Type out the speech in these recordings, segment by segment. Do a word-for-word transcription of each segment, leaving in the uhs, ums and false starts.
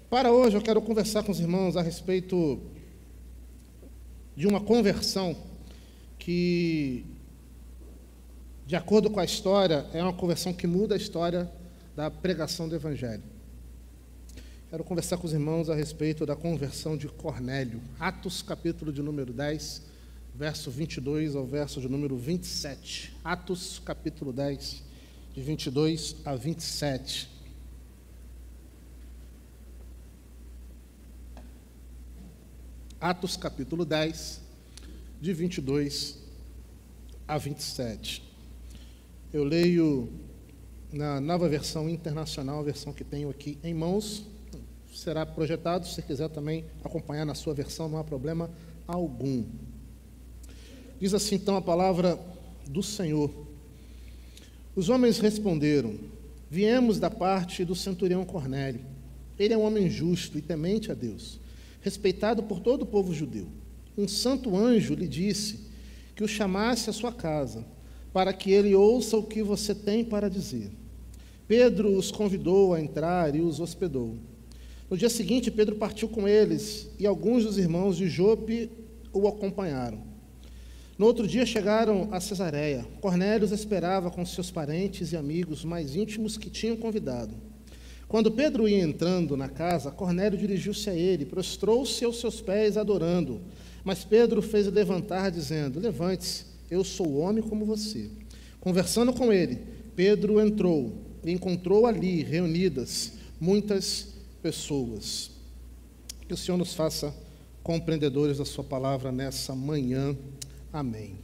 Para hoje eu quero conversar com os irmãos a respeito de uma conversão que, de acordo com a história, é uma conversão que muda a história da pregação do Evangelho. Quero conversar com os irmãos a respeito da conversão de Cornélio. Atos, capítulo de número dez, verso vinte e dois ao verso de número vinte e sete. Atos, capítulo dez, de vinte e dois a vinte e sete. Atos, capítulo dez, de vinte e dois a vinte e sete. Eu leio na nova versão internacional, a versão que tenho aqui em mãos. Será projetado, se quiser também acompanhar na sua versão, não há problema algum. Diz assim então a palavra do Senhor. Os homens responderam: viemos da parte do centurião Cornélio. Ele é um homem justo e temente a Deus, respeitado por todo o povo judeu. Um santo anjo lhe disse que o chamasse à sua casa, para que ele ouça o que você tem para dizer. Pedro os convidou a entrar e os hospedou. No dia seguinte, Pedro partiu com eles, e alguns dos irmãos de Jope o acompanharam. No outro dia chegaram a Cesareia. Cornélio os esperava com seus parentes e amigos mais íntimos que tinham convidado. Quando Pedro ia entrando na casa, Cornélio dirigiu-se a ele, prostrou-se aos seus pés, adorando. Mas Pedro fez levantar, dizendo: levante-se, eu sou homem como você. Conversando com ele, Pedro entrou e encontrou ali reunidas muitas pessoas. Que o Senhor nos faça compreendedores da sua palavra nessa manhã. Amém.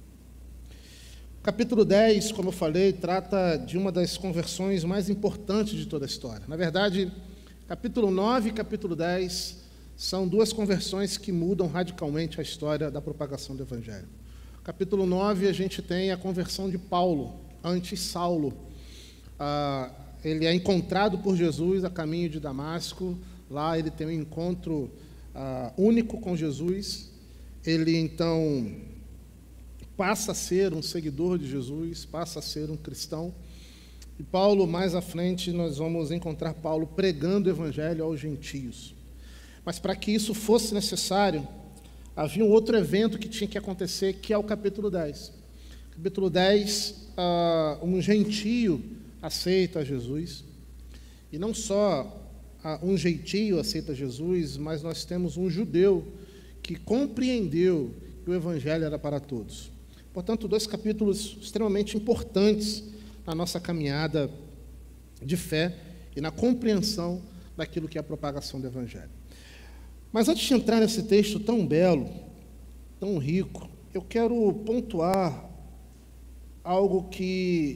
O capítulo dez, como eu falei, trata de uma das conversões mais importantes de toda a história. Na verdade, capítulo nove e capítulo dez são duas conversões que mudam radicalmente a história da propagação do Evangelho. No capítulo nove, a gente tem a conversão de Paulo, antes Saulo. Ah, ele é encontrado por Jesus a caminho de Damasco. Lá ele tem um encontro ah, único com Jesus. Ele, então, passa a ser um seguidor de Jesus, passa a ser um cristão. E Paulo, mais à frente, nós vamos encontrar Paulo pregando o Evangelho aos gentios. Mas para que isso fosse necessário, havia um outro evento que tinha que acontecer, que é o capítulo dez. Capítulo dez, ah, um gentio aceita Jesus. E não só ah, um gentio aceita Jesus, mas nós temos um judeu que compreendeu que o Evangelho era para todos. Portanto, dois capítulos extremamente importantes na nossa caminhada de fé e na compreensão daquilo que é a propagação do Evangelho. Mas antes de entrar nesse texto tão belo, tão rico, eu quero pontuar algo que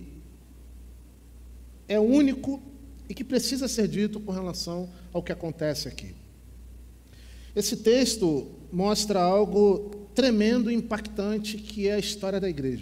é único e que precisa ser dito com relação ao que acontece aqui. Esse texto mostra algo tremendo e impactante, que é a história da igreja.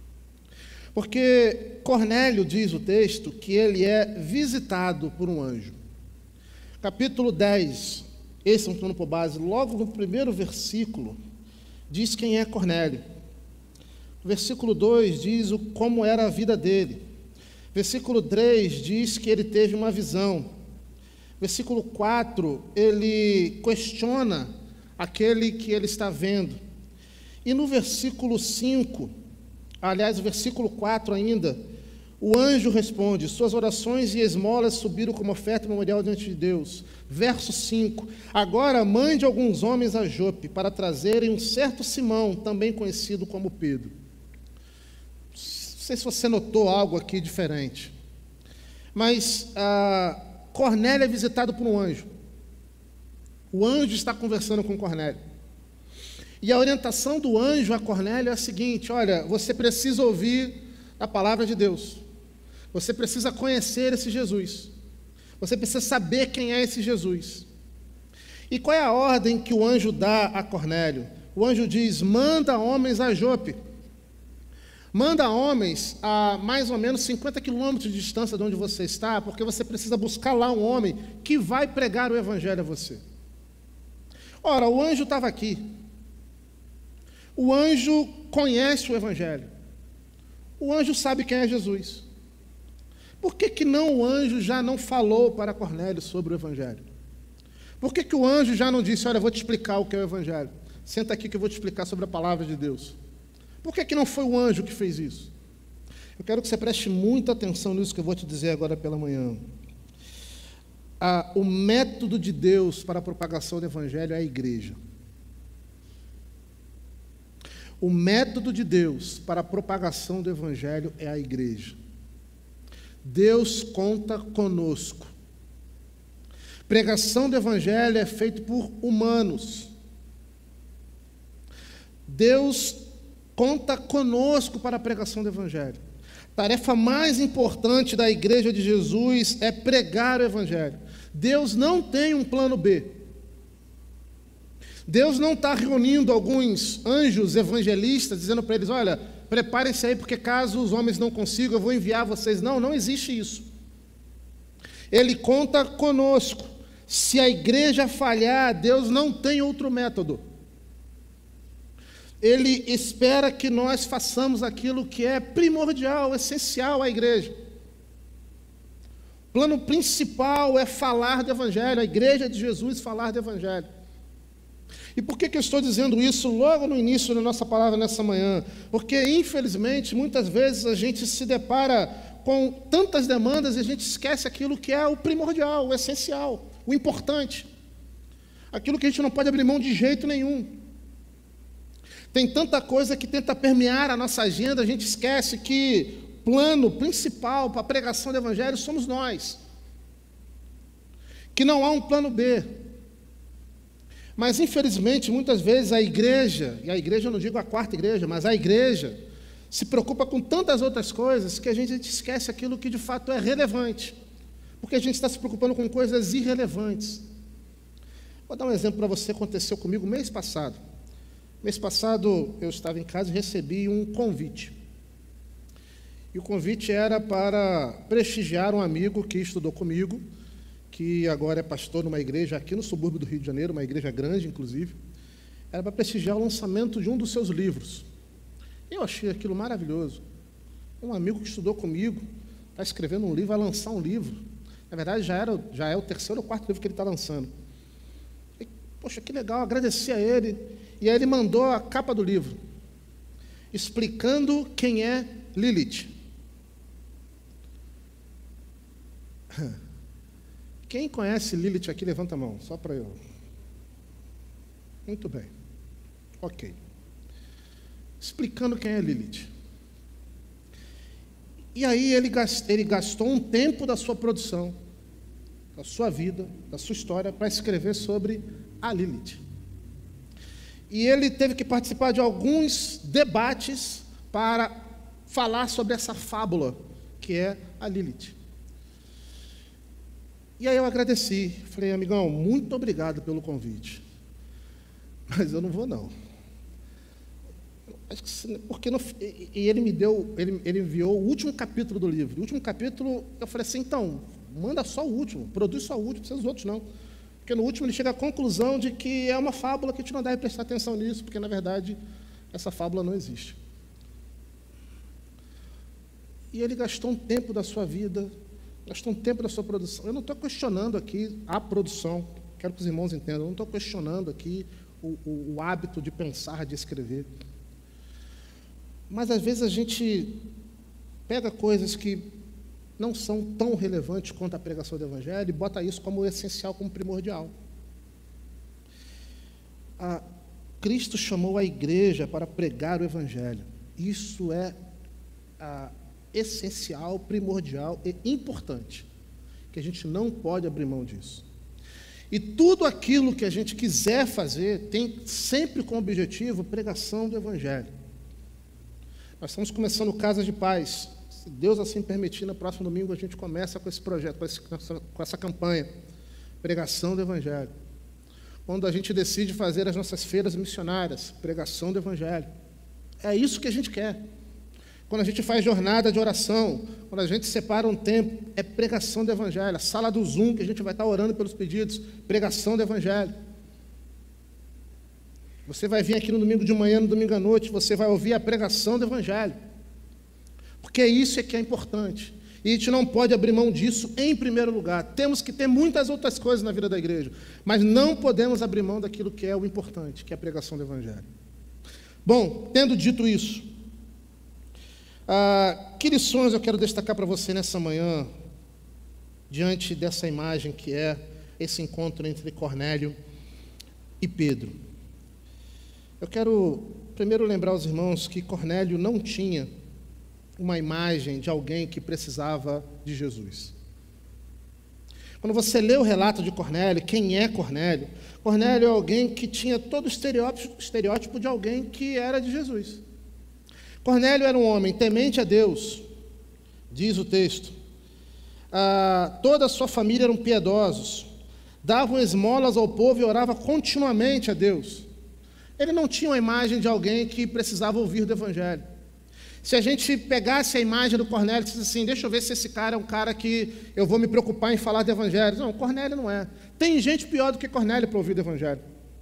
Porque Cornélio, diz o texto, que ele é visitado por um anjo. Capítulo dez, esse é um plano por base, logo no primeiro versículo, diz quem é Cornélio. Versículo dois diz o, como era a vida dele. Versículo três diz que ele teve uma visão. Versículo quatro, ele questiona aquele que ele está vendo. E no versículo cinco, aliás, o versículo quatro ainda, o anjo responde: suas orações e esmolas subiram como oferta memorial diante de Deus. Verso cinco, agora mande alguns homens a Jope para trazerem um certo Simão, também conhecido como Pedro. Não sei se você notou algo aqui diferente, mas ah, Cornélio é visitado por um anjo. O anjo está conversando com Cornélio. E a orientação do anjo a Cornélio é a seguinte: olha, você precisa ouvir a palavra de Deus. Você precisa conhecer esse Jesus. Você precisa saber quem é esse Jesus. E qual é a ordem que o anjo dá a Cornélio? O anjo diz: manda homens a Jope. Manda homens a mais ou menos cinquenta quilômetros de distância de onde você está, porque você precisa buscar lá um homem que vai pregar o Evangelho a você. Ora, o anjo estava aqui. O anjo conhece o Evangelho. O anjo sabe quem é Jesus. Por que que não o anjo já não falou para Cornélio sobre o Evangelho? Por que que o anjo já não disse, olha, eu vou te explicar o que é o Evangelho? Senta aqui que eu vou te explicar sobre a palavra de Deus. Por que que não foi o anjo que fez isso? Eu quero que você preste muita atenção nisso que eu vou te dizer agora pela manhã. Ah, o método de Deus para a propagação do Evangelho é a igreja. O método de Deus para a propagação do Evangelho é a igreja. Deus conta conosco. Pregação do Evangelho é feita por humanos. Deus conta conosco para a pregação do Evangelho. A tarefa mais importante da igreja de Jesus é pregar o Evangelho. Deus não tem um plano B. Deus não está reunindo alguns anjos evangelistas, dizendo para eles, olha, preparem-se aí, porque caso os homens não consigam, eu vou enviar vocês. Não, não existe isso. Ele conta conosco. Se a igreja falhar, Deus não tem outro método. Ele espera que nós façamos aquilo que é primordial, essencial à igreja. O plano principal é falar do Evangelho, a igreja de Jesus falar do Evangelho. E por que que eu estou dizendo isso logo no início da nossa palavra nessa manhã? Porque, infelizmente, muitas vezes a gente se depara com tantas demandas e a gente esquece aquilo que é o primordial, o essencial, o importante. Aquilo que a gente não pode abrir mão de jeito nenhum. Tem tanta coisa que tenta permear a nossa agenda, a gente esquece que o plano principal para a pregação do Evangelho somos nós. Que não há um plano B. Mas, infelizmente, muitas vezes a igreja, e a igreja eu não digo a quarta igreja, mas a igreja se preocupa com tantas outras coisas que a gente esquece aquilo que de fato é relevante. Porque a gente está se preocupando com coisas irrelevantes. Vou dar um exemplo para você, aconteceu comigo mês passado. Mês passado eu estava em casa e recebi um convite. E o convite era para prestigiar um amigo que estudou comigo, que agora é pastor numa igreja aqui no subúrbio do Rio de Janeiro, uma igreja grande, inclusive. Era para prestigiar o lançamento de um dos seus livros. Eu achei aquilo maravilhoso. Um amigo que estudou comigo, está escrevendo um livro, vai lançar um livro. Na verdade, já, era, já é o terceiro ou quarto livro que ele está lançando. E, poxa, que legal, agradeci a ele. E aí ele mandou a capa do livro, explicando quem é Lilith. Quem conhece Lilith aqui, levanta a mão, só para eu. Muito bem. Ok. Explicando quem é Lilith. E aí ele gastou, ele gastou um tempo da sua produção, da sua vida, da sua história, para escrever sobre a Lilith. E ele teve que participar de alguns debates para falar sobre essa fábula, que é a Lilith. E aí eu agradeci, falei, amigão, muito obrigado pelo convite, mas eu não vou não. Acho que, porque não, e ele me deu, ele, ele enviou o último capítulo do livro. O último capítulo, eu falei assim, então, manda só o último, produz só o último, não precisa dos outros não. Porque no último ele chega à conclusão de que é uma fábula que a gente não deve prestar atenção nisso, porque, na verdade, essa fábula não existe. E ele gastou um tempo da sua vida, gastou um tempo da sua produção. Eu não estou questionando aqui a produção, quero que os irmãos entendam, eu não estou questionando aqui o, o, o hábito de pensar, de escrever. Mas, às vezes, a gente pega coisas que não são tão relevantes quanto a pregação do Evangelho e bota isso como essencial, como primordial. A, Cristo chamou a igreja para pregar o Evangelho. Isso é a, essencial, primordial e importante, que a gente não pode abrir mão disso. E tudo aquilo que a gente quiser fazer tem sempre como objetivo pregação do Evangelho. Nós estamos começando Casa de Paz. Se Deus assim permitir, no próximo domingo a gente começa com esse projeto, com, esse, com essa campanha, pregação do Evangelho. Quando a gente decide fazer as nossas feiras missionárias, pregação do Evangelho. É isso que a gente quer. Quando a gente faz jornada de oração, quando a gente separa um tempo, é pregação do Evangelho. A sala do Zoom, que a gente vai estar orando pelos pedidos, pregação do Evangelho. Você vai vir aqui no domingo de manhã, no domingo à noite, você vai ouvir a pregação do Evangelho. Porque isso é que é importante. E a gente não pode abrir mão disso em primeiro lugar. Temos que ter muitas outras coisas na vida da igreja, mas não podemos abrir mão daquilo que é o importante, que é a pregação do Evangelho. Bom, tendo dito isso, ah, que lições eu quero destacar para você nessa manhã, diante dessa imagem que é esse encontro entre Cornélio e Pedro? Eu quero primeiro lembrar aos irmãos que Cornélio não tinha uma imagem de alguém que precisava de Jesus. Quando você lê o relato de Cornélio, quem é Cornélio? Cornélio é alguém que tinha todo o estereótipo, estereótipo de alguém que era de Jesus. Cornélio era um homem temente a Deus, diz o texto. Ah, toda a sua família eram piedosos, davam esmolas ao povo e orava continuamente a Deus. Ele não tinha uma imagem de alguém que precisava ouvir do Evangelho. Se a gente pegasse a imagem do Cornélio e dissesse assim, deixa eu ver se esse cara é um cara que eu vou me preocupar em falar do Evangelho. Não, Cornélio não é. Tem gente pior do que Cornélio para ouvir do Evangelho.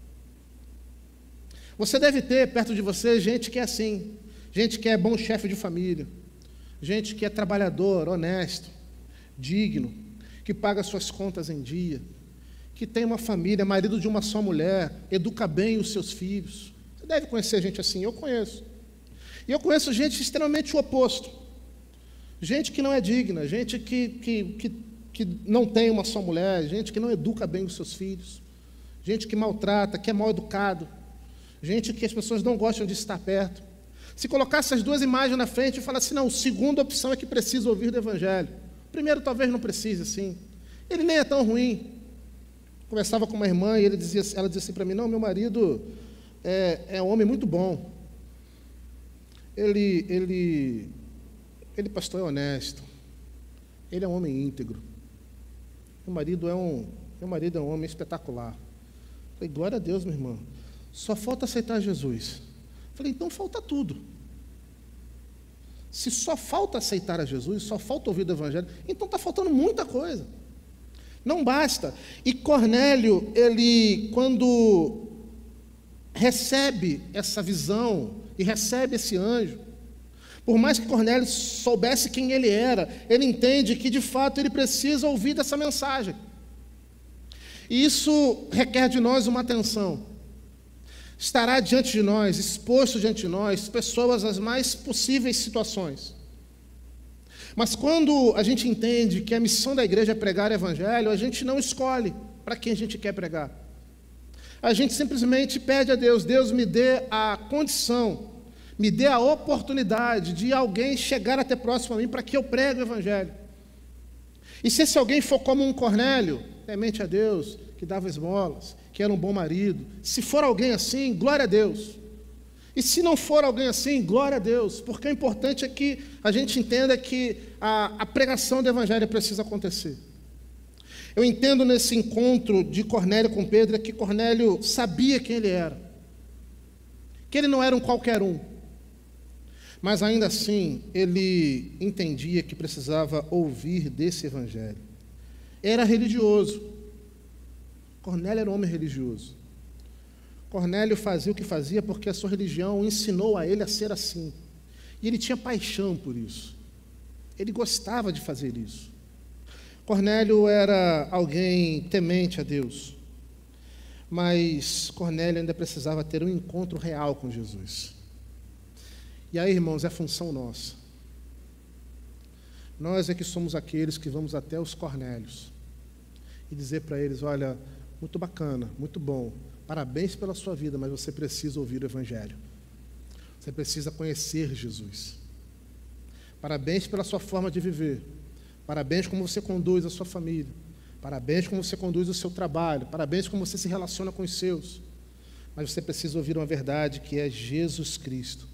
Você deve ter perto de você gente que é assim, gente que é bom chefe de família, gente que é trabalhador, honesto, digno, que paga suas contas em dia, que tem uma família, marido de uma só mulher, educa bem os seus filhos. Você deve conhecer gente assim, eu conheço. E eu conheço gente extremamente o oposto. Gente que não é digna, gente que, que, que, que não tem uma só mulher, gente que não educa bem os seus filhos, gente que maltrata, que é mal educado, gente que as pessoas não gostam de estar perto. Se colocasse as duas imagens na frente e falasse, não, a segunda opção é que precisa ouvir do Evangelho. O primeiro talvez não precise, assim. Ele nem é tão ruim. Conversava com uma irmã e ele dizia, ela dizia assim para mim, não, meu marido é, é um homem muito bom. Ele, ele, ele, pastor, é honesto. Ele é um homem íntegro. Meu marido é um, meu marido é um homem espetacular. Falei, glória a Deus, minha irmã. Só falta aceitar Jesus. Falei, então falta tudo. Se só falta aceitar a Jesus, só falta ouvir do Evangelho, então está faltando muita coisa. Não basta. E Cornélio, ele, quando recebe essa visão e recebe esse anjo, por mais que Cornélio soubesse quem ele era, ele entende que, de fato, ele precisa ouvir dessa mensagem. E isso requer de nós uma atenção. Estará diante de nós, exposto diante de nós, pessoas às mais possíveis situações. Mas quando a gente entende que a missão da igreja é pregar o Evangelho, a gente não escolhe para quem a gente quer pregar. A gente simplesmente pede a Deus, Deus me dê a condição, me dê a oportunidade de alguém chegar até próximo a mim para que eu pregue o Evangelho. E se esse alguém for como um Cornélio, temente a Deus, que dava esmolas, que era um bom marido, se for alguém assim, glória a Deus. E se não for alguém assim, glória a Deus, porque o importante é que a gente entenda que a, a pregação do Evangelho precisa acontecer. Eu entendo nesse encontro de Cornélio com Pedro, é que Cornélio sabia quem ele era, que ele não era um qualquer um, mas ainda assim ele entendia que precisava ouvir desse Evangelho. Era religioso. Cornélio era um homem religioso. Cornélio fazia o que fazia porque a sua religião ensinou a ele a ser assim. E ele tinha paixão por isso. Ele gostava de fazer isso. Cornélio era alguém temente a Deus. Mas Cornélio ainda precisava ter um encontro real com Jesus. E aí, irmãos, é função nossa. Nós é que somos aqueles que vamos até os Cornélios e dizer para eles, olha, muito bacana, muito bom, parabéns pela sua vida, mas você precisa ouvir o Evangelho. Você precisa conhecer Jesus. Parabéns pela sua forma de viver. Parabéns como você conduz a sua família. Parabéns como você conduz o seu trabalho. Parabéns como você se relaciona com os seus. Mas você precisa ouvir uma verdade que é Jesus Cristo.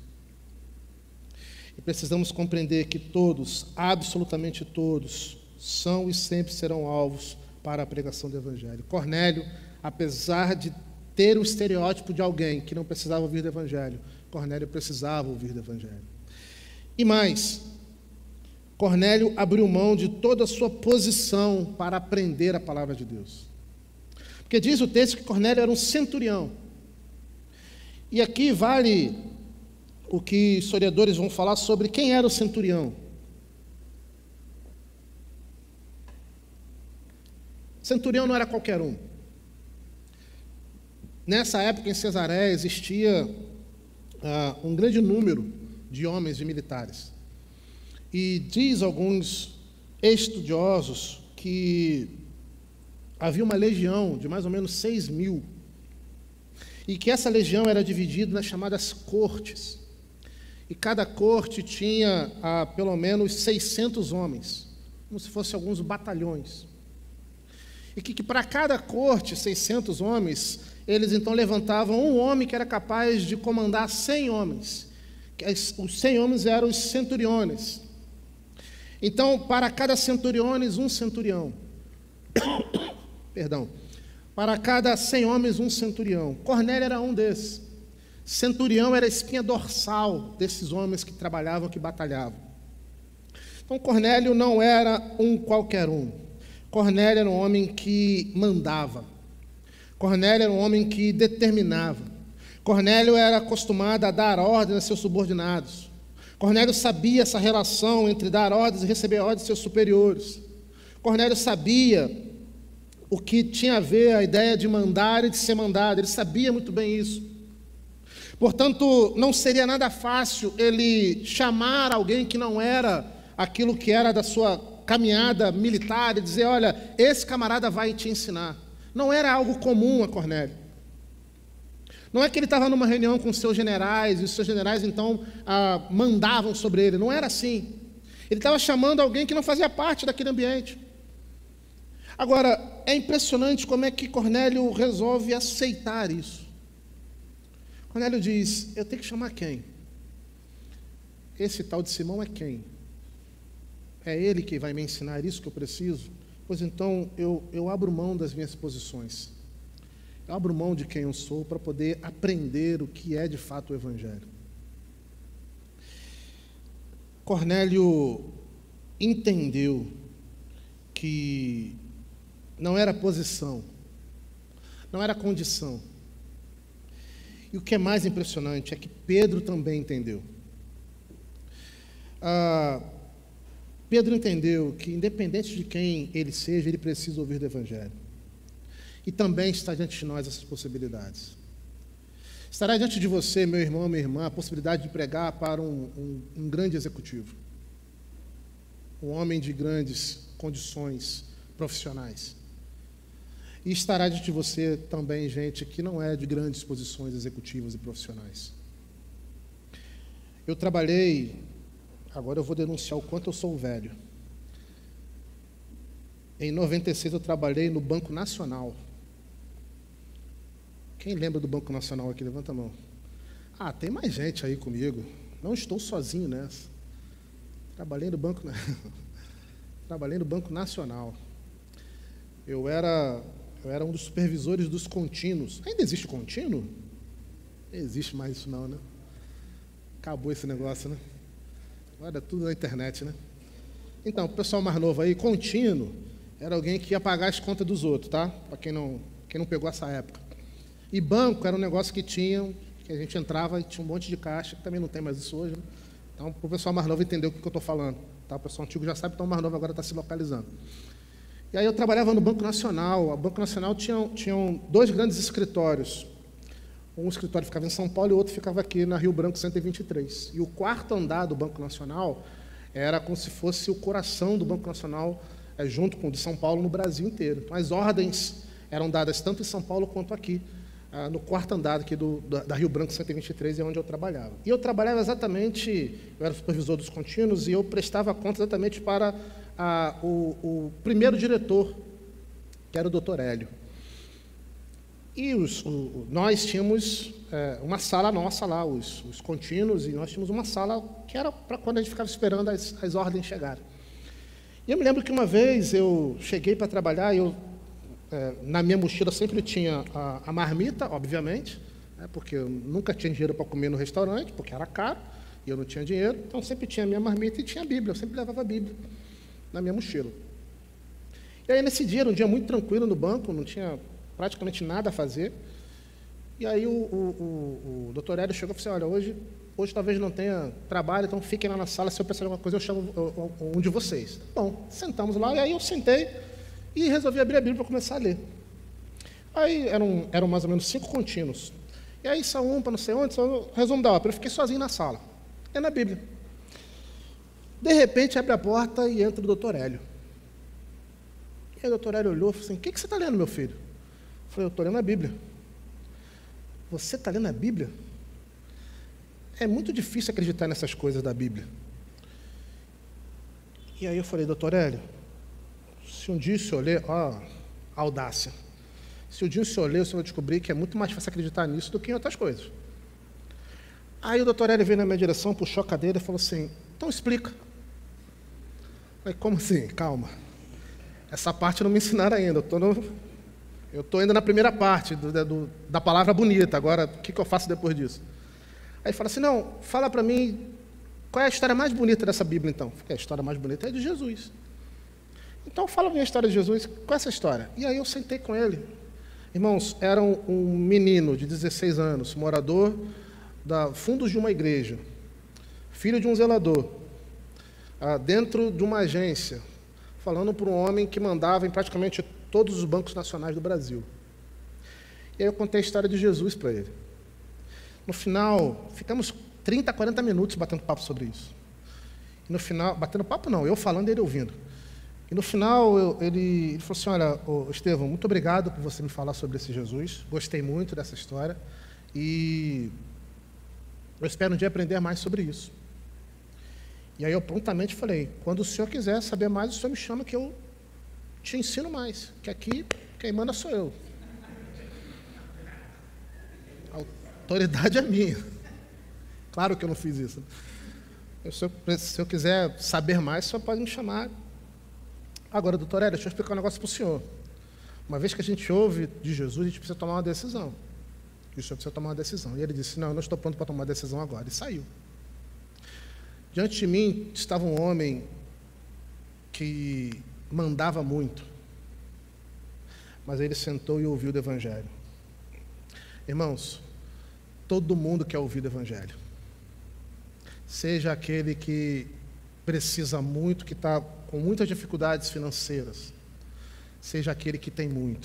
E precisamos compreender que todos, absolutamente todos, são e sempre serão alvos para a pregação do Evangelho. Cornélio, apesar de ter o estereótipo de alguém que não precisava ouvir do Evangelho, Cornélio precisava ouvir do Evangelho. E mais, Cornélio abriu mão de toda a sua posição para aprender a palavra de Deus. Porque diz o texto que Cornélio era um centurião. E aqui vale o que historiadores vão falar sobre quem era o centurião. Centurião não era qualquer um. Nessa época, em Cesareia, existia ah, um grande número de homens e militares. E diz alguns estudiosos que havia uma legião de mais ou menos seis mil, e que essa legião era dividida nas chamadas cortes. E cada corte tinha ah, pelo menos seiscentos homens, como se fossem alguns batalhões. E que, que para cada corte, seiscentos homens, eles então levantavam um homem que era capaz de comandar cem homens. Os cem homens eram os centuriones. Então, para cada centuriones, um centurião. Perdão. Para cada cem homens, um centurião. Cornélio era um desses. Centurião era a espinha dorsal desses homens que trabalhavam, que batalhavam. Então, Cornélio não era um qualquer um. Cornélio era um homem que mandava. Cornélio era um homem que determinava. Cornélio era acostumado a dar ordens a seus subordinados. Cornélio sabia essa relação entre dar ordens e receber ordens de seus superiores. Cornélio sabia o que tinha a ver a ideia de mandar e de ser mandado. Ele sabia muito bem isso. Portanto, não seria nada fácil ele chamar alguém que não era aquilo que era da sua caminhada militar e dizer, olha, esse camarada vai te ensinar. Não era algo comum a Cornélio. Não é que ele estava numa reunião com seus generais, e os seus generais, então, ah, mandavam sobre ele. Não era assim. Ele estava chamando alguém que não fazia parte daquele ambiente. Agora, é impressionante como é que Cornélio resolve aceitar isso. Cornélio diz, eu tenho que chamar quem? Esse tal de Simão é quem? É ele que vai me ensinar isso que eu preciso? Pois então, eu, eu abro mão das minhas posições. Eu abro mão de quem eu sou para poder aprender o que é de fato o Evangelho. Cornélio entendeu que não era posição, não era condição. E o que é mais impressionante é que Pedro também entendeu. Ah, Pedro entendeu que, independente de quem ele seja, ele precisa ouvir do Evangelho. E também está diante de nós essas possibilidades. Estará diante de você, meu irmão, minha irmã, a possibilidade de pregar para um, um, um grande executivo, um homem de grandes condições profissionais. E estará diante de você também gente que não é de grandes posições executivas e profissionais. Eu trabalhei, agora eu vou denunciar o quanto eu sou velho. Em noventa e seis eu trabalhei no Banco Nacional. Quem lembra do Banco Nacional aqui? Levanta a mão. Ah, tem mais gente aí comigo. Não estou sozinho nessa. Trabalhei no Banco, Trabalhei no Banco Nacional. Eu era, eu era um dos supervisores dos contínuos. Ainda existe contínuo? Não existe mais isso não, né? Acabou esse negócio, né? Agora é tudo na internet, né? Então, o pessoal mais novo aí, contínuo, era alguém que ia pagar as contas dos outros, tá? Para quem não, quem não pegou essa época. E banco era um negócio que tinha, que a gente entrava e tinha um monte de caixa, que também não tem mais isso hoje, né? Então, para o pessoal mais novo entender o que eu estou falando. Tá? O pessoal antigo já sabe, então o mais novo agora está se localizando. E aí eu trabalhava no Banco Nacional. O Banco Nacional tinha, tinha dois grandes escritórios. Um escritório ficava em São Paulo e o outro ficava aqui na Rio Branco cento e vinte e três. E o quarto andar do Banco Nacional era como se fosse o coração do Banco Nacional, é, junto com o de São Paulo, no Brasil inteiro. Então, as ordens eram dadas tanto em São Paulo quanto aqui, ah, no quarto andar aqui do, da, da Rio Branco cento e vinte e três, é onde eu trabalhava. E eu trabalhava exatamente, eu era supervisor dos contínuos, e eu prestava conta exatamente para ah, o, o primeiro diretor, que era o doutor Hélio. E os, o, nós tínhamos é, uma sala nossa lá, os, os contínuos, e nós tínhamos uma sala que era para quando a gente ficava esperando as, as ordens chegarem. E eu me lembro que uma vez eu cheguei para trabalhar, e eu, é, na minha mochila sempre tinha a, a marmita, obviamente, né, porque eu nunca tinha dinheiro para comer no restaurante, porque era caro, e eu não tinha dinheiro, então sempre tinha a minha marmita e tinha a Bíblia, eu sempre levava a Bíblia na minha mochila. E aí, nesse dia, era um dia muito tranquilo no banco, não tinha praticamente nada a fazer. E aí o, o, o, o doutor Hélio chegou e falou assim, olha, hoje, hoje talvez não tenha trabalho, então fiquem lá na sala, se eu precisar de alguma coisa, eu chamo um de vocês. Bom, sentamos lá, e aí eu sentei, E resolvi abrir a Bíblia para começar a ler. Aí eram, eram mais ou menos cinco contínuos. E aí saiu um para não sei onde, saiu, resumo da ópera, eu fiquei sozinho na sala, é na Bíblia. De repente abre a porta e entra o doutor Hélio. E aí o doutor Hélio olhou e falou assim, o que, que você está lendo, meu filho? Eu falei, eu estou lendo a Bíblia. Você está lendo a Bíblia? É muito difícil acreditar nessas coisas da Bíblia. E aí eu falei, doutor Hélio, se um dia o senhor ler, ó, audácia, se um dia o senhor ler, o senhor vai descobrir que é muito mais fácil acreditar nisso do que em outras coisas. Aí o doutor Hélio veio na minha direção, puxou a cadeira e falou assim, então explica. Eu falei, como assim? Calma. Essa parte não me ensinaram ainda, eu estou no... Eu estou ainda na primeira parte do, do, da palavra bonita, agora o que, que eu faço depois disso? Aí fala assim, não, fala para mim, qual é a história mais bonita dessa Bíblia então? Porque a história mais bonita é de Jesus. Então fala para mim a história de Jesus, qual é essa história? E aí eu sentei com ele. Irmãos, era um, um menino de dezesseis anos, morador da fundos de uma igreja, filho de um zelador, ah, dentro de uma agência, falando para um homem que mandava em praticamente todos os bancos nacionais do Brasil. E aí eu contei a história de Jesus para ele. No final, ficamos trinta, quarenta minutos batendo papo sobre isso. E no final, batendo papo não, eu falando e ele ouvindo. E no final, eu, ele, ele falou assim, olha, ô, Estevão, muito obrigado por você me falar sobre esse Jesus, gostei muito dessa história, e eu espero um dia aprender mais sobre isso. E aí eu prontamente falei, quando o senhor quiser saber mais, o senhor me chama que eu te ensino mais, que aqui quem manda sou eu. A autoridade é minha. Claro que eu não fiz isso. Eu, se, eu, se eu quiser saber mais, o senhor pode me chamar. Agora, doutor Hélio, deixa eu explicar um negócio para o senhor. Uma vez que a gente ouve de Jesus, a gente precisa tomar uma decisão. E o senhor precisa tomar uma decisão. E ele disse, não, eu não estou pronto para tomar uma decisão agora. E saiu. Diante de mim estava um homem que mandava muito, mas ele sentou e ouviu do Evangelho. Irmãos, todo mundo quer ouvir do Evangelho. Seja aquele que precisa muito, que está com muitas dificuldades financeiras, seja aquele que tem muito.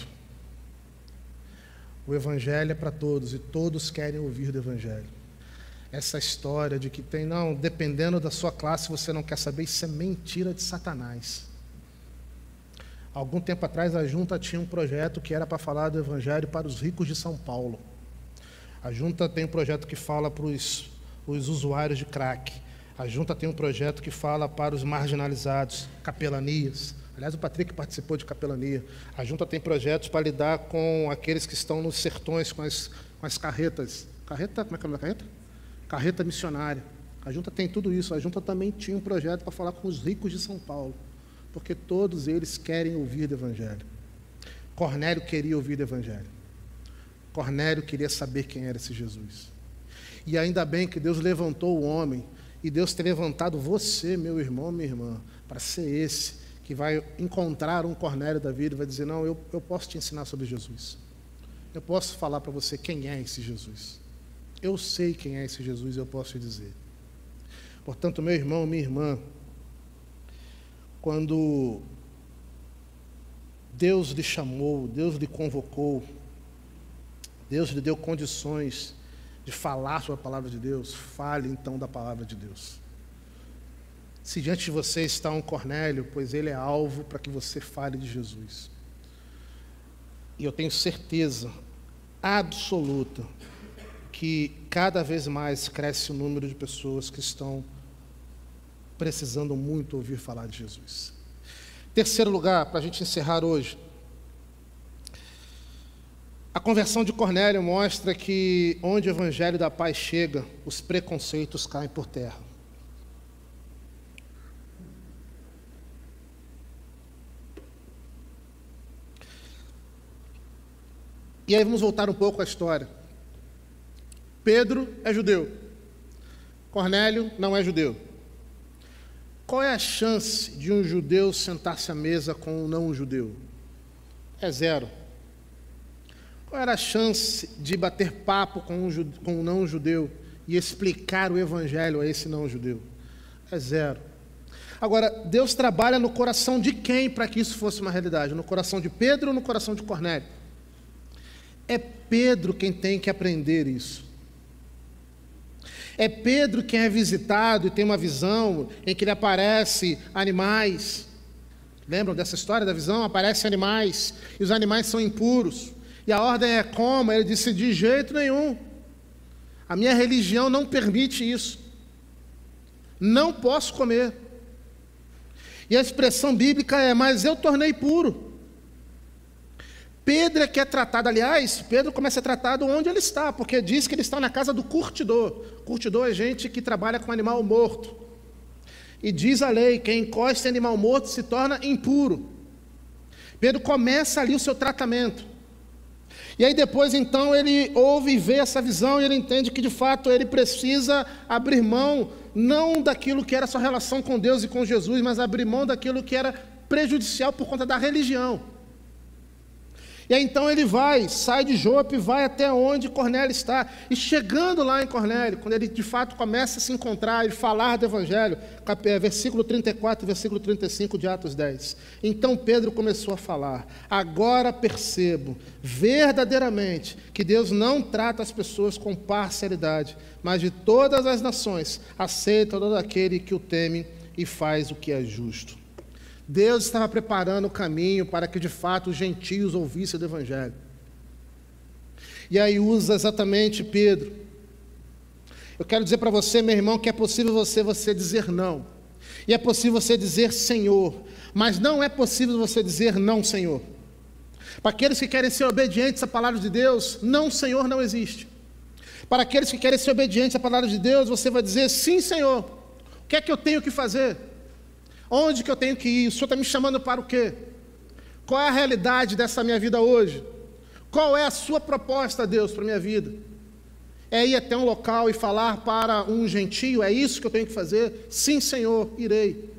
O Evangelho é para todos e todos querem ouvir do Evangelho. Essa história de que tem, não, dependendo da sua classe você não quer saber, isso é mentira de Satanás. Algum tempo atrás a Junta tinha um projeto que era para falar do Evangelho para os ricos de São Paulo. A Junta tem um projeto que fala para os, os usuários de crack. A Junta tem um projeto que fala para os marginalizados, capelanias. Aliás, o Patrick participou de capelania. A Junta tem projetos para lidar com aqueles que estão nos sertões, com as, com as carretas. Carreta? Como é que é a carreta? Carreta missionária. A Junta tem tudo isso. A Junta também tinha um projeto para falar com os ricos de São Paulo, porque todos eles querem ouvir do Evangelho. Cornélio queria ouvir do Evangelho. Cornélio queria saber quem era esse Jesus. E ainda bem que Deus levantou o homem, e Deus tem levantado você, meu irmão, minha irmã, para ser esse que vai encontrar um Cornélio da vida e vai dizer, não, eu, eu posso te ensinar sobre Jesus. Eu posso falar para você quem é esse Jesus. Eu sei quem é esse Jesus, eu posso te dizer. Portanto, meu irmão, minha irmã, quando Deus lhe chamou, Deus lhe convocou, Deus lhe deu condições de falar sobre a palavra de Deus, fale então da palavra de Deus. Se diante de você está um Cornélio, pois ele é alvo para que você fale de Jesus. E eu tenho certeza absoluta que cada vez mais cresce o número de pessoas que estão precisando muito ouvir falar de Jesus. Terceiro lugar, para a gente encerrar hoje, a conversão de Cornélio mostra que onde o Evangelho da paz chega, os preconceitos caem por terra. E aí vamos voltar um pouco à história. Pedro é judeu. Cornélio não é judeu. Qual é a chance de um judeu sentar-se à mesa com um não-judeu? É zero. Qual era a chance de bater papo com um, com um não-judeu e explicar o Evangelho a esse não-judeu? É zero. Agora, Deus trabalha no coração de quem para que isso fosse uma realidade? No coração de Pedro ou no coração de Cornélio? É Pedro quem tem que aprender isso. É Pedro quem é visitado e tem uma visão em que lhe aparece animais. Lembram dessa história da visão? Aparecem animais e os animais são impuros. E a ordem é como? Ele disse, de jeito nenhum. A minha religião não permite isso. Não posso comer. E a expressão bíblica é, mas eu tornei puro. Pedro é que é tratado, aliás, Pedro começa a ser tratado onde ele está, porque diz que ele está na casa do curtidor. Curtidor é gente que trabalha com animal morto. E diz a lei, quem encosta em animal morto se torna impuro. Pedro começa ali o seu tratamento. E aí depois, então, ele ouve e vê essa visão e ele entende que, de fato, ele precisa abrir mão, não daquilo que era sua relação com Deus e com Jesus, mas abrir mão daquilo que era prejudicial por conta da religião. E aí, então, ele vai, sai de Jope, vai até onde Cornélio está. E chegando lá em Cornélio, quando ele, de fato, começa a se encontrar e falar do Evangelho, versículo trinta e quatro e versículo trinta e cinco de Atos dez. Então Pedro começou a falar, agora percebo verdadeiramente que Deus não trata as pessoas com parcialidade, mas de todas as nações aceita todo aquele que o teme e faz o que é justo. Deus estava preparando o caminho para que, de fato, os gentios ouvissem do Evangelho. E aí usa exatamente Pedro. Eu quero dizer para você, meu irmão, que é possível você, você dizer não. E é possível você dizer Senhor. Mas não é possível você dizer não, Senhor. Para aqueles que querem ser obedientes à palavra de Deus, não, Senhor, não existe. Para aqueles que querem ser obedientes à palavra de Deus, você vai dizer sim, Senhor. O que é que eu tenho que fazer? Onde que eu tenho que ir? O Senhor está me chamando para o quê? Qual é a realidade dessa minha vida hoje? Qual é a sua proposta, Deus, para a minha vida? É ir até um local e falar para um gentio? É isso que eu tenho que fazer? Sim, Senhor, irei.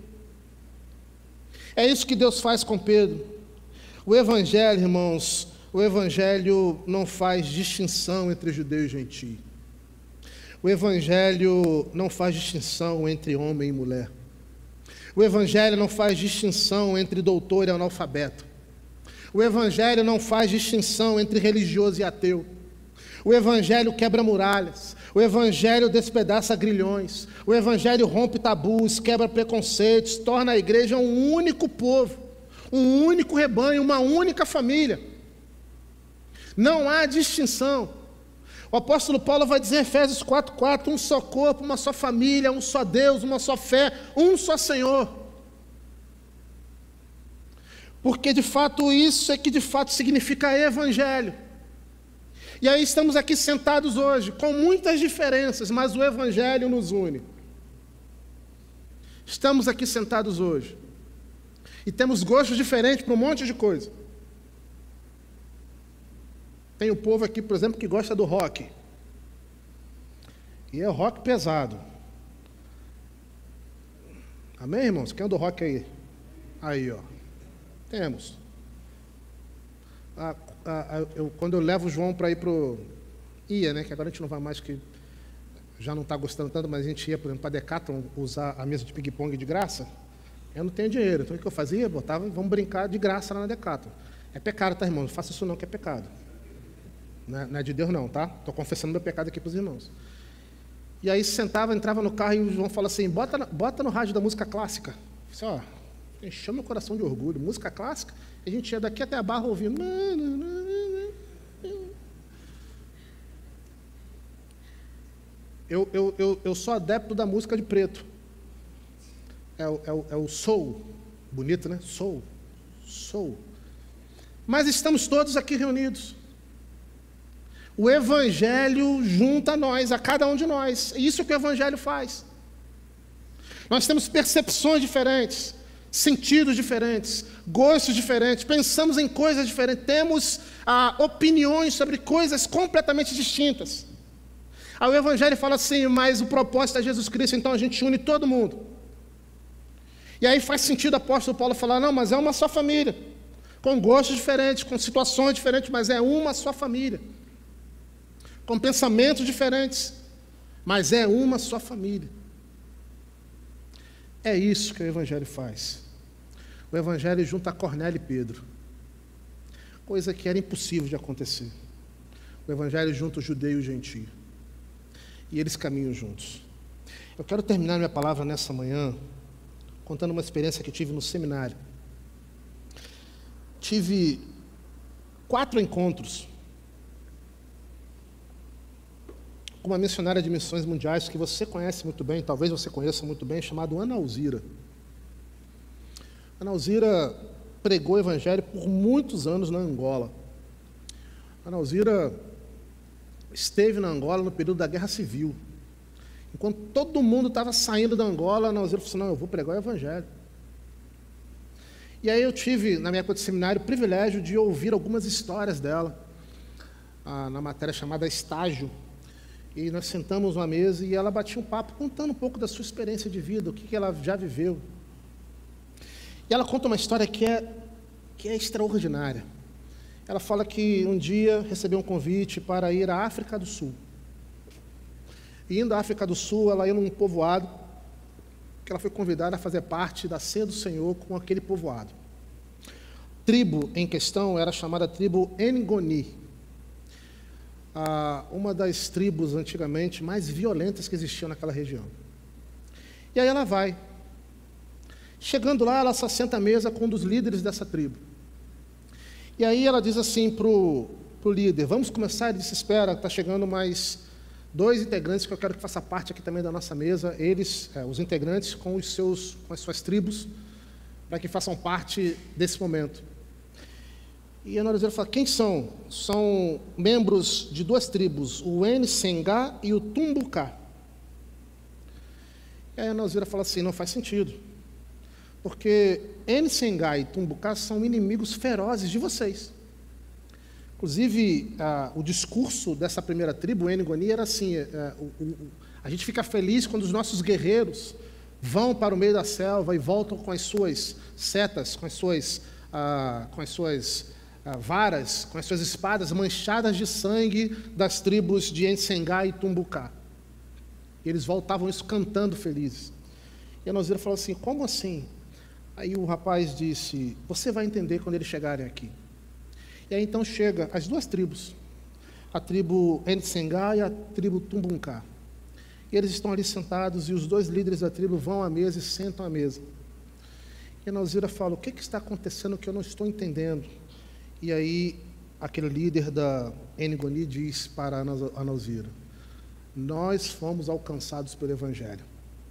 É isso que Deus faz com Pedro. O Evangelho, irmãos, o Evangelho não faz distinção entre judeu e gentio. O Evangelho não faz distinção entre homem e mulher. O Evangelho não faz distinção entre doutor e analfabeto. O Evangelho não faz distinção entre religioso e ateu. O Evangelho quebra muralhas. O Evangelho despedaça grilhões. O Evangelho rompe tabus, quebra preconceitos, torna a igreja um único povo, um único rebanho, uma única família. Não há distinção. O apóstolo Paulo vai dizer em Efésios quatro, quatro, um só corpo, uma só família, um só Deus, uma só fé, um só Senhor. Porque de fato isso é que de fato significa Evangelho. E aí estamos aqui sentados hoje, com muitas diferenças, mas o Evangelho nos une. Estamos aqui sentados hoje. E temos gostos diferentes para um monte de coisa. Tem o povo aqui, por exemplo, que gosta do rock. E é rock pesado. Amém, irmãos? Quem é do rock aí? Aí, ó. Temos. Ah, ah, eu, quando eu levo o João para ir para o... Ia, né? Que agora a gente não vai mais, que já não está gostando tanto, mas a gente ia, por exemplo, para a Decathlon usar a mesa de ping-pong de graça. Eu não tenho dinheiro. Então o que eu fazia? Botava, vamos brincar de graça lá na Decathlon. É pecado, tá, irmão? Não faça isso não, que é pecado. Não é de Deus não, tá? Estou confessando meu pecado aqui para os irmãos. E aí sentava, entrava no carro e o João falou assim, bota, bota no rádio da música clássica. Eu disse, ó, encheu meu coração de orgulho. Música clássica? E a gente ia daqui até a Barra ouvindo. Eu, eu, eu, eu sou adepto da música de preto. É o, é o, é o soul. Bonito, né? Soul. Soul. Mas estamos todos aqui reunidos. O Evangelho junta nós, a cada um de nós. É isso que o Evangelho faz. Nós temos percepções diferentes, sentidos diferentes, gostos diferentes, pensamos em coisas diferentes, temos ah, opiniões sobre coisas completamente distintas. Aí o Evangelho fala assim, mas o propósito é Jesus Cristo, então a gente une todo mundo. E aí faz sentido o apóstolo Paulo falar, não, mas é uma só família, com gostos diferentes, com situações diferentes, mas é uma só família. Com pensamentos diferentes, mas é uma só família. É isso que o Evangelho faz. O Evangelho junta Cornélio e Pedro, coisa que era impossível de acontecer. O Evangelho junta o judeu e o gentio, e eles caminham juntos. Eu quero terminar minha palavra nessa manhã contando uma experiência que tive no seminário. Tive quatro encontros com uma missionária de missões mundiais que você conhece muito bem, talvez você conheça muito bem, chamada Ana Alzira. Ana Alzira pregou o Evangelho por muitos anos na Angola. Ana Alzira esteve na Angola no período da Guerra Civil. Enquanto todo mundo estava saindo da Angola, a Ana Alzira falou assim, não, eu vou pregar o Evangelho. E aí eu tive, na minha época de seminário, o privilégio de ouvir algumas histórias dela, ah, na matéria chamada Estágio. E nós sentamos numa mesa e ela batia um papo, contando um pouco da sua experiência de vida, o que, que ela já viveu. E ela conta uma história que é, que é extraordinária. Ela fala que um dia recebeu um convite para ir à África do Sul. E indo à África do Sul, ela ia num povoado, que ela foi convidada a fazer parte da ceia do Senhor com aquele povoado. A tribo em questão era chamada tribo Ngoni, ah, uma das tribos antigamente mais violentas que existiam naquela região. E aí ela vai. Chegando lá, ela se assenta à mesa com um dos líderes dessa tribo. E aí ela diz assim para o líder, vamos começar? Ele disse, espera, está chegando mais dois integrantes que eu quero que faça parte aqui também da nossa mesa, eles, é, os integrantes com, os seus, com as suas tribos, para que façam parte desse momento. E a Ana Alzira fala, quem são? São membros de duas tribos, o Nsengá e o Tumbucá. E aí a Ana Alzira fala assim, não faz sentido, porque Nsengá e Tumbucá são inimigos ferozes de vocês. Inclusive, ah, o discurso dessa primeira tribo, o Ngoni, era assim, ah, o, o, a gente fica feliz quando os nossos guerreiros vão para o meio da selva e voltam com as suas setas, com as suas, ah, com as suas ah, varas, com as suas espadas manchadas de sangue das tribos de Nsengá e Tumbucá. E eles voltavam isso cantando felizes. E a Ana Alzira falou assim, como assim? Aí o rapaz disse, você vai entender quando eles chegarem aqui. E aí então chega as duas tribos, a tribo Nsengá e a tribo Tumbucá. E eles estão ali sentados e os dois líderes da tribo vão à mesa e sentam à mesa. E a Ana Alzira fala, o que, que está acontecendo que eu não estou entendendo? E aí aquele líder da Ngoni diz para a Ana Alzira, nós fomos alcançados pelo Evangelho.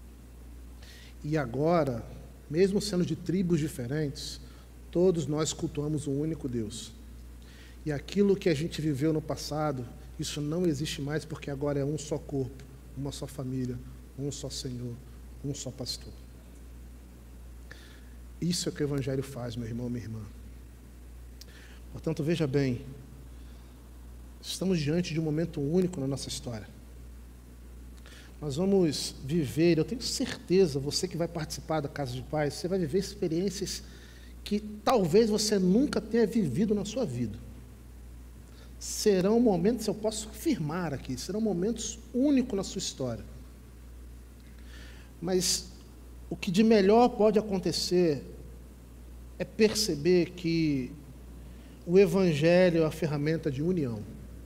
E agora, mesmo sendo de tribos diferentes, todos nós cultuamos um único Deus. E aquilo que a gente viveu no passado, isso não existe mais, porque agora é um só corpo, uma só família, um só Senhor, um só pastor. Isso é o que o Evangelho faz, meu irmão, minha irmã. Portanto, veja bem, estamos diante de um momento único na nossa história. Nós vamos viver, eu tenho certeza, você que vai participar da Casa de Paz, você vai viver experiências que talvez você nunca tenha vivido na sua vida. Serão momentos, eu posso afirmar aqui, serão momentos únicos na sua história. Mas o que de melhor pode acontecer é perceber que o Evangelho é a ferramenta de união.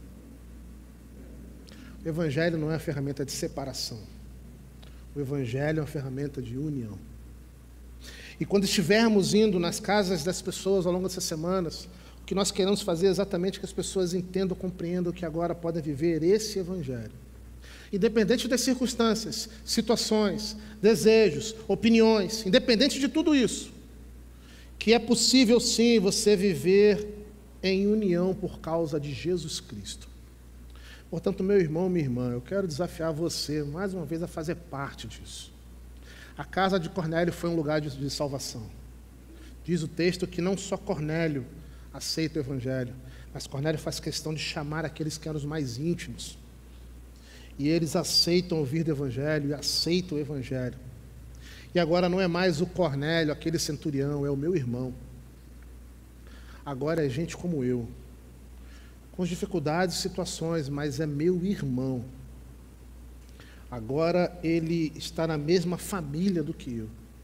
O Evangelho não é a ferramenta de separação. O Evangelho é uma ferramenta de união. E quando estivermos indo nas casas das pessoas ao longo dessas semanas, o que nós queremos fazer é exatamente que as pessoas entendam, compreendam que agora podem viver esse Evangelho. Independente das circunstâncias, situações, desejos, opiniões, independente de tudo isso, que é possível sim você viver em união por causa de Jesus Cristo. Portanto, meu irmão, minha irmã, eu quero desafiar você, mais uma vez, a fazer parte disso. A casa de Cornélio foi um lugar de, de salvação. Diz o texto que não só Cornélio aceita o Evangelho, mas Cornélio faz questão de chamar aqueles que eram os mais íntimos. E eles aceitam ouvir do Evangelho e aceitam o Evangelho. E agora não é mais o Cornélio, aquele centurião, é o meu irmão. Agora é gente como eu, com dificuldades e situações, mas é meu irmão. Agora ele está na mesma família do que eu.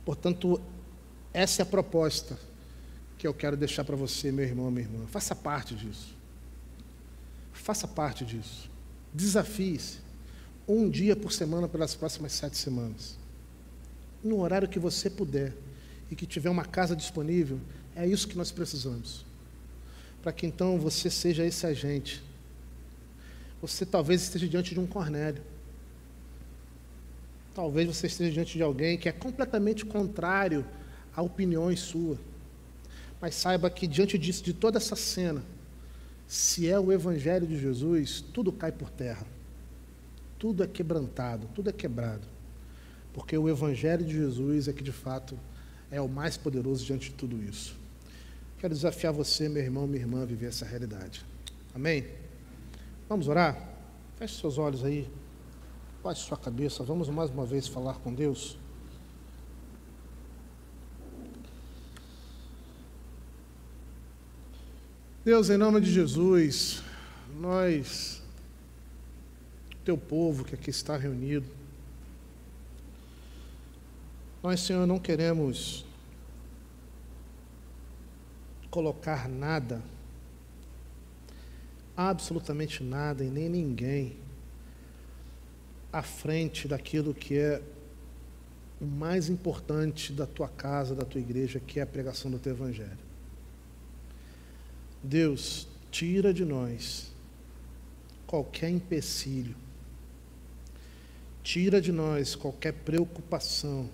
Portanto, essa é a proposta que eu quero deixar para você, meu irmão, minha irmã. Faça parte disso. Faça parte disso. Desafie-se. Um dia por semana pelas próximas sete semanas. No horário que você puder e que tiver uma casa disponível, é isso que nós precisamos. Para que então você seja esse agente. Você talvez esteja diante de um Cornélio. Talvez você esteja diante de alguém que é completamente contrário a opiniões suas. Mas saiba que diante disso, de toda essa cena, se é o Evangelho de Jesus, tudo cai por terra. Tudo é quebrantado, tudo é quebrado. Porque o Evangelho de Jesus é que de fato é o mais poderoso diante de tudo isso. Quero desafiar você, meu irmão, minha irmã, a viver essa realidade. Amém? Vamos orar? Feche seus olhos aí. Baixe sua cabeça, vamos mais uma vez falar com Deus. Deus, em nome de Jesus, nós, teu povo que aqui está reunido, nós, Senhor, não queremos colocar nada, absolutamente nada e nem ninguém à frente daquilo que é o mais importante da tua casa, da tua igreja, que é a pregação do teu Evangelho. Deus, tira de nós qualquer empecilho, tira de nós qualquer preocupação,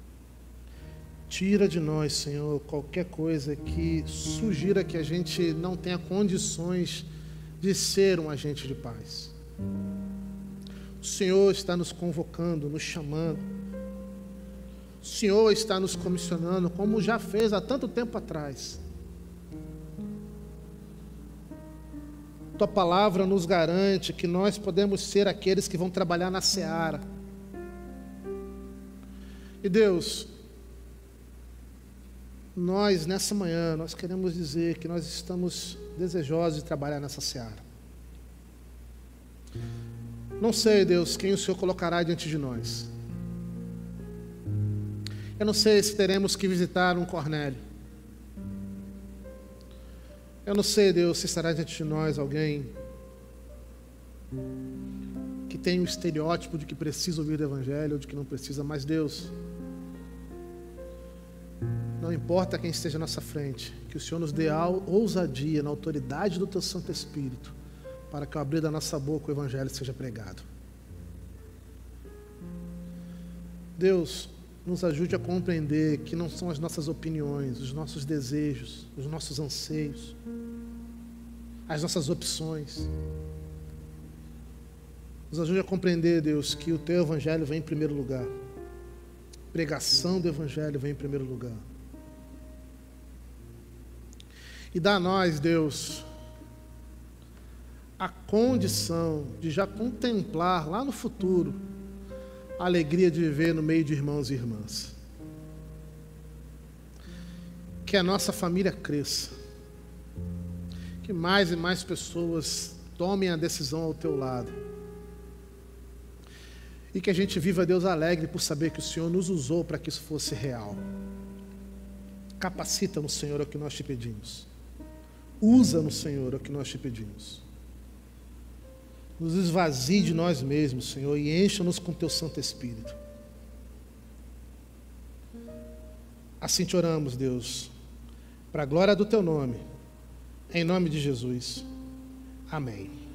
tira de nós, Senhor, qualquer coisa que sugira que a gente não tenha condições de ser um agente de paz. O Senhor está nos convocando, nos chamando. O Senhor está nos comissionando, como já fez há tanto tempo atrás. Tua palavra nos garante que nós podemos ser aqueles que vão trabalhar na seara. E Deus, nós nessa manhã, nós queremos dizer que nós estamos desejosos de trabalhar nessa seara. Não sei, Deus, quem o Senhor colocará diante de nós. Eu não sei se teremos que visitar um Cornélio. Eu não sei, Deus, se estará diante de nós alguém que tem um estereótipo de que precisa ouvir o Evangelho ou de que não precisa, mas Deus, não importa quem esteja à nossa frente, que o Senhor nos dê a ousadia na autoridade do Teu Santo Espírito, para que ao abrir da nossa boca o Evangelho seja pregado. Deus, nos ajude a compreender que não são as nossas opiniões, os nossos desejos, os nossos anseios, as nossas opções. Nos ajude a compreender, Deus, que o Teu Evangelho vem em primeiro lugar. A pregação do Evangelho vem em primeiro lugar. E dá a nós, Deus, a condição de já contemplar lá no futuro a alegria de viver no meio de irmãos e irmãs. Que a nossa família cresça. Que mais e mais pessoas tomem a decisão ao Teu lado. E que a gente viva, Deus, alegre por saber que o Senhor nos usou para que isso fosse real. Capacita-nos, Senhor, é o que nós te pedimos. Usa-nos, Senhor, é o que nós te pedimos. Nos esvazie de nós mesmos, Senhor, e encha-nos com Teu Santo Espírito. Assim te oramos, Deus, para a glória do Teu nome, em nome de Jesus. Amém.